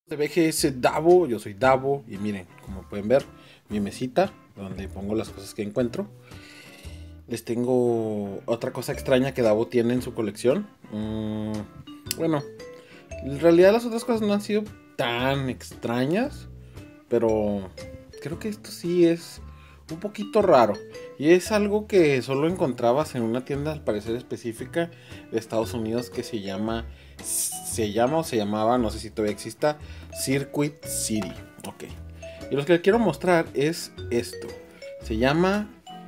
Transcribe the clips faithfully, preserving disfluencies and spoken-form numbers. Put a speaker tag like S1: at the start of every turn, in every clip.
S1: De B G S Davo, yo soy Davo y miren, como pueden ver, mi mesita donde pongo las cosas que encuentro. Les tengo otra cosa extraña que Davo tiene en su colección. Mm, bueno, en realidad las otras cosas no han sido tan extrañas, pero creo que esto sí es un poquito raro. Y es algo que solo encontrabas en una tienda al parecer específica de Estados Unidos que se llama, se llama o se llamaba, no sé si todavía exista, Circuit City. Ok. Y lo que les quiero mostrar es esto. Se llama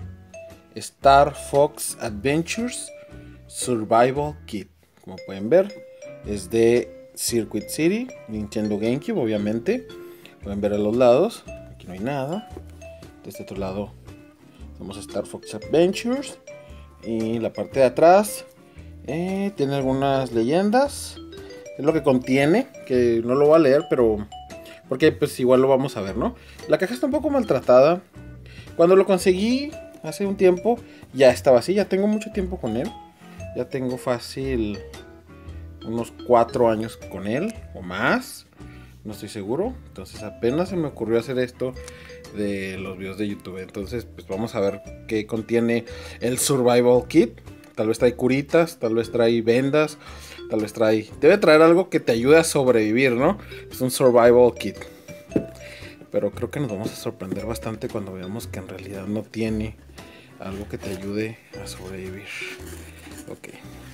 S1: Star Fox Adventures Survival Kit. Como pueden ver, es de Circuit City, Nintendo GameCube, obviamente. Pueden ver a los lados. Aquí no hay nada. De este otro lado tenemos Star Fox Adventures. Y la parte de atrás eh, tiene algunas leyendas. Es lo que contiene, que no lo voy a leer, pero porque pues igual lo vamos a ver, ¿no? La caja está un poco maltratada. Cuando lo conseguí hace un tiempo, ya estaba así. Ya tengo mucho tiempo con él. Ya tengo fácil unos cuatro años con él o más. No estoy seguro. Entonces apenas se me ocurrió hacer esto de los videos de YouTube. Entonces pues vamos a ver qué contiene el Survival Kit. Tal vez trae curitas, tal vez trae vendas, tal vez trae... Debe traer algo que te ayude a sobrevivir, ¿no? Es un Survival Kit. Pero creo que nos vamos a sorprender bastante cuando veamos que en realidad no tiene algo que te ayude a sobrevivir. Ok.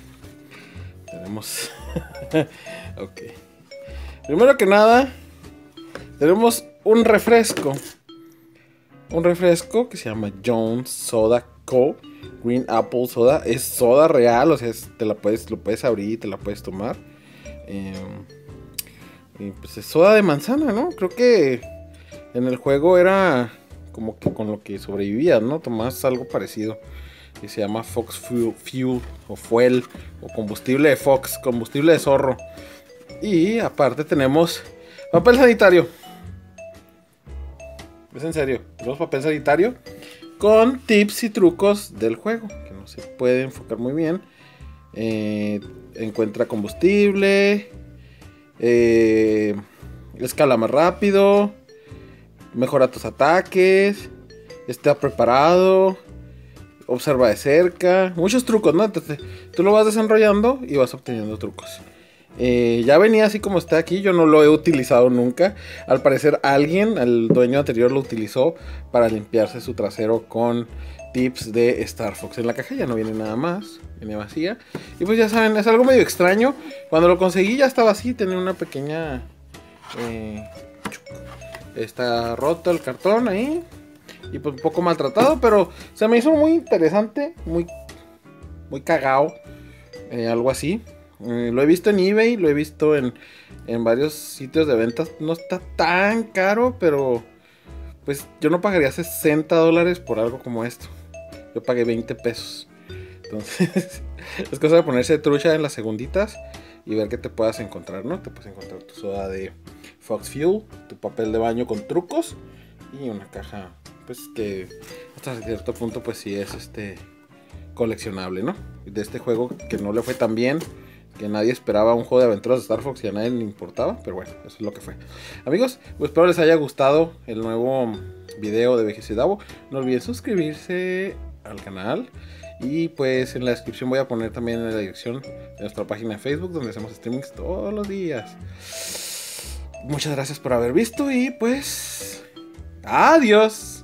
S1: Tenemos... ok. Primero que nada, tenemos un refresco. Un refresco que se llama Jones Soda Co. Green Apple Soda. Es soda real, o sea, es, te la puedes, lo puedes abrir y te la puedes tomar. Eh, y pues es soda de manzana, ¿no? Creo que en el juego era como que con lo que sobrevivías, ¿no? Tomás algo parecido. Y se llama Fox Fuel, Fuel o Fuel o combustible de Fox, combustible de zorro. Y aparte tenemos papel sanitario. Es en serio, tenemos papel sanitario con tips y trucos del juego, que no se puede enfocar muy bien. Eh, encuentra combustible, eh, escala más rápido, mejora tus ataques, está preparado, observa de cerca, muchos trucos, ¿no? Entonces, tú lo vas desarrollando y vas obteniendo trucos. Eh, ya venía así como está aquí, yo no lo he utilizado nunca. Al parecer alguien, el dueño anterior, lo utilizó para limpiarse su trasero con tips de Star Fox. En la caja ya no viene nada más, viene vacía. Y pues ya saben, es algo medio extraño. Cuando lo conseguí ya estaba así, tenía una pequeña... Eh, está roto el cartón ahí. Y pues un poco maltratado, pero se me hizo muy interesante, muy, muy cagao, eh, algo así. Eh, lo he visto en eBay, lo he visto en, en varios sitios de ventas. No está tan caro, pero pues yo no pagaría sesenta dólares por algo como esto. Yo pagué veinte pesos. Entonces es cosa de ponerse trucha en las segunditas y ver qué te puedas encontrar, ¿no? Te puedes encontrar tu soda de Fox Fuel, tu papel de baño con trucos y una caja pues que hasta cierto punto pues sí es este coleccionable, ¿no? De este juego que no le fue tan bien, que nadie esperaba un juego de aventuras de Star Fox y a nadie le importaba, pero bueno, eso es lo que fue. Amigos, pues espero les haya gustado el nuevo video de B G S Davo. No olviden suscribirse al canal. Y pues en la descripción voy a poner también la dirección de nuestra página de Facebook, donde hacemos streamings todos los días. Muchas gracias por haber visto y pues... ¡adiós!